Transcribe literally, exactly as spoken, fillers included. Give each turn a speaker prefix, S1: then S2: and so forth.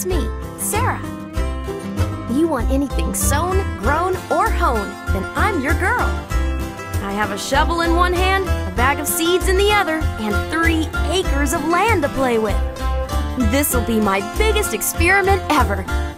S1: It's me, Sarah. You want anything sown, grown, or honed, then I'm your girl. I have a shovel in one hand, a bag of seeds in the other, and three acres of land to play with. This'll be my biggest experiment ever.